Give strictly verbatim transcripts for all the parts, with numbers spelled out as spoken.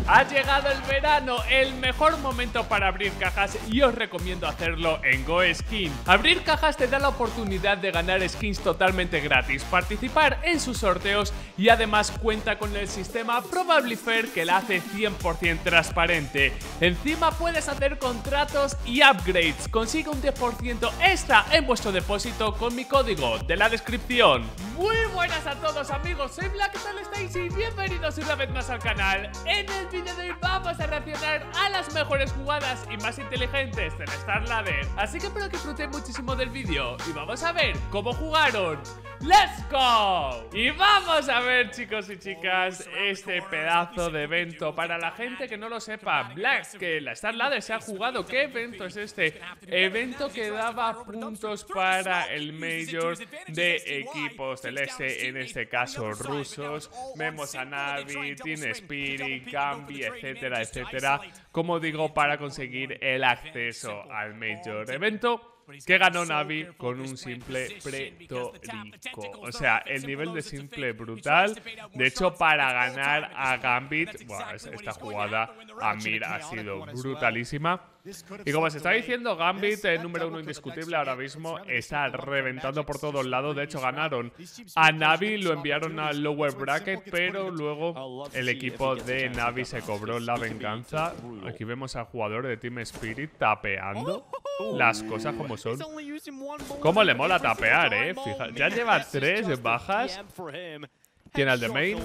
Ha llegado el verano, el mejor momento para abrir cajas y os recomiendo hacerlo en GoSkin. Abrir cajas te da la oportunidad de ganar skins totalmente gratis, participar en sus sorteos y además cuenta con el sistema Probably Fair que la hace cien por cien transparente. Encima puedes hacer contratos y upgrades. Consigue un diez por ciento extra en vuestro depósito con mi código de la descripción. Muy buenas a todos amigos, soy Black, ¿qué tal estáis? Y bienvenidos una vez más al canal. En el vídeo de hoy vamos a reaccionar a las mejores jugadas y más inteligentes del StarLadder. Así que espero que disfrutéis muchísimo del vídeo y vamos a ver cómo jugaron. ¡Let's go! Y vamos a ver, chicos y chicas, este pedazo de evento. Para la gente que no lo sepa, Black, que la StarLadder se ha jugado. ¿Qué evento es este? Evento que daba puntos para el Major de equipos del este, en este caso rusos. Vemos a Navi, Team Spirit, Gambi, etcétera, etcétera. Como digo, para conseguir el acceso al Major. Evento que ganó Navi con un simple pretórico. O sea, el nivel de simple brutal. De hecho, para ganar a Gambit, bueno, esta jugada a Mir ha sido brutalísima. Y como se está diciendo, Gambit, el número uno indiscutible ahora mismo, está reventando por todos lados. De hecho, ganaron a Navi, lo enviaron al lower bracket, pero luego el equipo de Navi se cobró la venganza. Aquí vemos al jugador de Team Spirit tapeando las cosas como son. Cómo le mola tapear, eh. Fija, ya lleva tres bajas. Tiene al de main.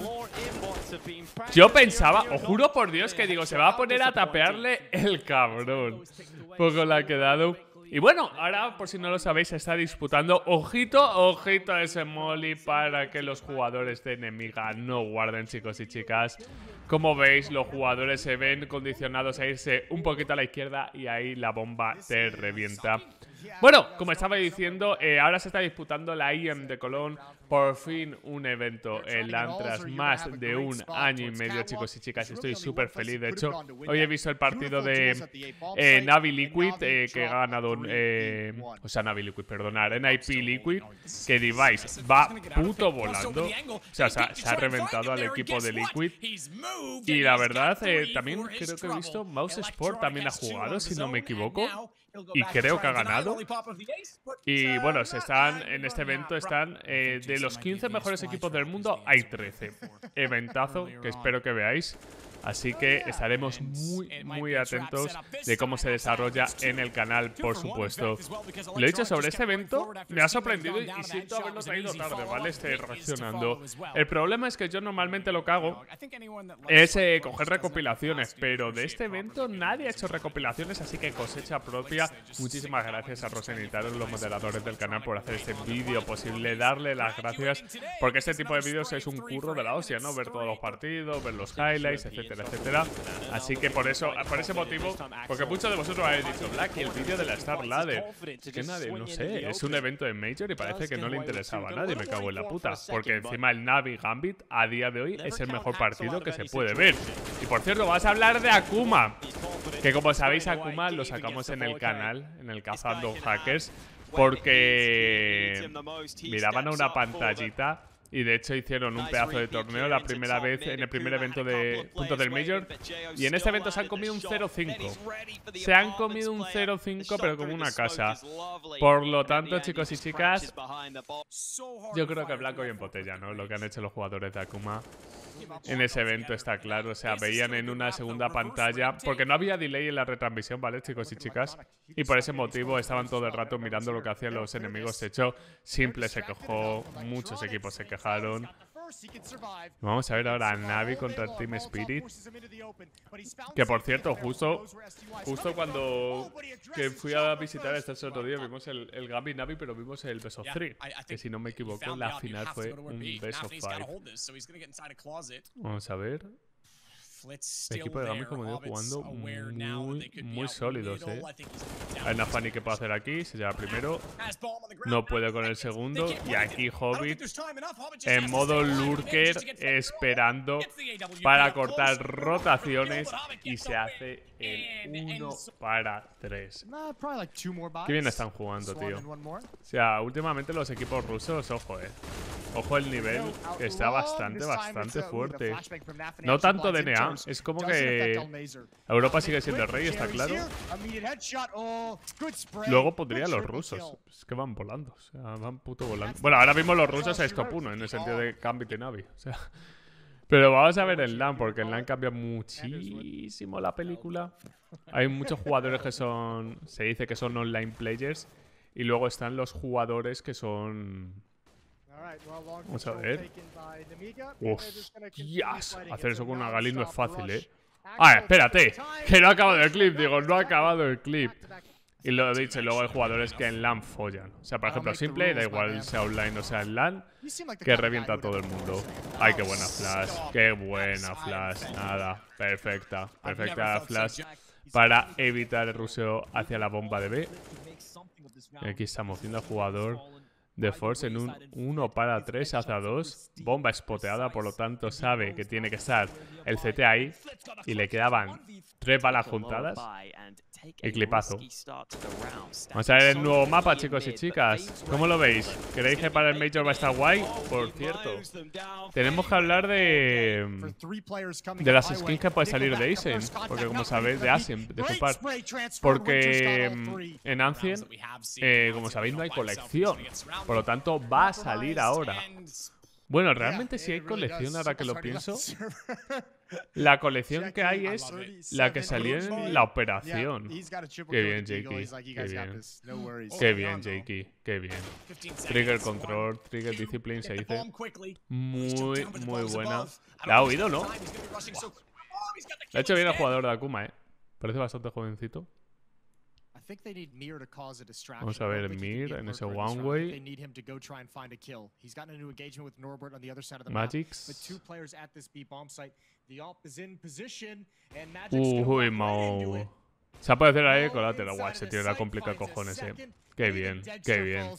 Yo pensaba, os juro por Dios, que digo, se va a poner a tapearle el cabrón. Poco le ha quedado. Y bueno, ahora, por si no lo sabéis, se está disputando. Ojito, ojito a ese molly para que los jugadores de enemiga no guarden, chicos y chicas. Como veis, los jugadores se ven condicionados a irse un poquito a la izquierda y ahí la bomba te revienta. Bueno, como estaba diciendo, eh, ahora se está disputando la I E M de Colón. Por fin un evento en LAN tras más de un año y medio, chicos y chicas. Estoy súper feliz. De hecho, hoy he visto el partido de eh, Navi Liquid, eh, que ha ganado, eh, o sea, Navi Liquid, perdonad, N I P Liquid, que Device va puto volando. O sea, se ha, se ha reventado al equipo de Liquid. Y la verdad, eh, también creo que he visto Mouse Sport también ha jugado, si no me equivoco. Y creo que ha ganado. Y bueno, se están en este evento están eh, de los quince mejores equipos del mundo, hay trece. Eventazo que espero que veáis. Así que estaremos muy, muy atentos de cómo se desarrolla en el canal, por supuesto. Lo he dicho sobre este evento, me ha sorprendido y siento haberlo traído tarde, ¿vale? Estoy reaccionando. El problema es que yo normalmente lo que hago es eh, coger recopilaciones, pero de este evento nadie ha hecho recopilaciones, así que cosecha propia. Muchísimas gracias a Rosenitaro, los moderadores del canal, por hacer este vídeo posible. Darle las gracias, porque este tipo de vídeos es un curro de la hostia, ¿no? Ver todos los partidos, ver los highlights, etcétera, etcétera. Así que por eso, por ese motivo, porque muchos de vosotros habéis dicho, Black, y el vídeo de la StarLadder, que nadie, no sé, es un evento en Major y parece que no le interesaba a nadie, me cago en la puta, porque encima el Navi Gambit a día de hoy es el mejor partido que se puede ver. Y por cierto, vas a hablar de Akuma, que como sabéis, Akuma lo sacamos en el canal, en el Cazando Hackers, porque miraban a una pantallita. Y de hecho hicieron un pedazo de torneo la primera vez en el primer evento de puntos del Major. Y en este evento se han comido un cero cinco. Se han comido un cero cinco, pero como una casa. Por lo tanto, chicos y chicas, yo creo que blanco y en botella, ¿no? Lo que han hecho los jugadores de Akuma en ese evento está claro. O sea, veían en una segunda pantalla, porque no había delay en la retransmisión, ¿vale, chicos y chicas? Y por ese motivo estaban todo el rato mirando lo que hacían los enemigos. De hecho, Simple se quejó, muchos equipos se quejaron. Vamos a ver ahora a Navi contra el Team Spirit. Que por cierto, justo justo cuando que fui a visitar este otro día, vimos el, el Gambi Navi, pero vimos el Best of Three. Que si no me equivoco, la final fue un Best of Five. Vamos a ver. El equipo de Gambi, como digo, jugando muy, muy sólidos, eh. Hay una Fanny que puede hacer aquí, se lleva primero. No puede con el segundo. Y aquí Hobbit en modo lurker, esperando para cortar rotaciones. Y se hace el uno para tres. Qué bien están jugando, tío. O sea, últimamente los equipos rusos, ojo, eh. Ojo el nivel, que está bastante, bastante fuerte. No tanto D N A, Europa es como que Europa sigue siendo el rey, está claro. Luego pondría los rusos. Es que van volando, o sea, van puto volando. Bueno, ahora mismo los rusos es top uno en el sentido de Gambit y Navi, o sea. Pero vamos a ver en LAN, porque en LAN cambia muchísimo la película. Hay muchos jugadores que son, se dice que son online players. Y luego están los jugadores que son... Vamos a ver. Hostias, hacer eso con una Galil no es fácil, ¿eh? Ah, espérate, que no ha acabado el clip. Digo, no ha acabado el clip. Y lo he dicho, luego hay jugadores que en LAN follan. O sea, por ejemplo, Simple, da igual sea online o sea en LAN, que revienta a todo el mundo. Ay, qué buena flash, qué buena flash. Nada, perfecta, perfecta flash para evitar el ruseo hacia la bomba de B. Aquí estamos viendo al jugador de Force en un uno para tres hacia dos. Bomba spoteada, por lo tanto sabe que tiene que estar el C T ahí. Y le quedaban tres balas juntadas. Y clipazo. Vamos a ver el nuevo mapa, chicos y chicas. ¿Cómo lo veis? ¿Creéis que para el Major va a estar guay? Por cierto, tenemos que hablar de de las skins que puede salir de Ascen. Porque como sabéis, de Ascen, de Fupar. Porque en Ancient, eh, como sabéis, no hay colección. Por lo tanto, va a salir ahora. Bueno, realmente si hay colección, ahora que lo pienso, la colección que hay es la que salió en la operación. Qué bien, Jakey. Qué bien. Qué bien, Jakey. Qué bien. Trigger Control, Trigger Discipline se dice. Muy, muy buena. La ha oído, ¿no? Le ha hecho bien el jugador de Akuma, ¿eh? Parece bastante jovencito. Vamos a ver Mir en ese one way. Magix. Uy, Mao. Se puede hacer ahí colateral. Guay, ese tío era complicado cojones, eh. Qué bien, qué bien.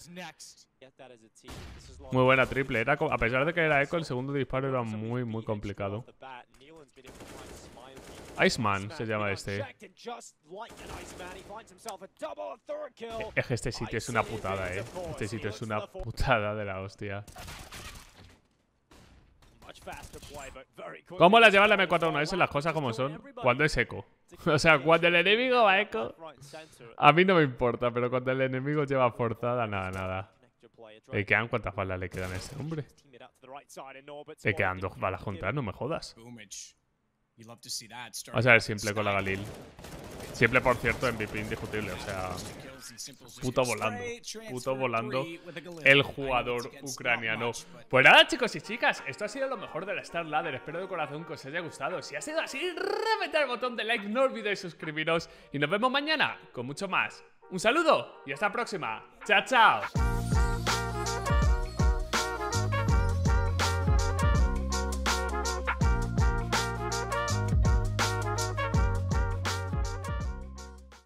Muy buena triple. Era, a pesar de que era eco, el segundo disparo era muy, muy complicado. Iceman se llama este. Es que este sitio es una putada, eh. Este sitio es una putada de la hostia. ¿Cómo las lleva la M cuatro uno S? Las cosas como son. Cuando es eco. O sea, cuando el enemigo va eco, a mí no me importa. Pero cuando el enemigo lleva forzada, nada, nada. ¿Le quedan cuántas balas le quedan a ese hombre? Le quedan dos balas juntas, no me jodas. Vamos a ver Simple con la Galil. Simple, por cierto, M V P indiscutible. O sea, puto volando. Puto volando el jugador ucraniano. Pues nada, chicos y chicas, esto ha sido lo mejor de la Star Ladder. Espero de corazón que os haya gustado. Si ha sido así, reventad el botón de like, no olvidéis suscribiros. Y nos vemos mañana con mucho más. Un saludo y hasta la próxima. Chao, chao.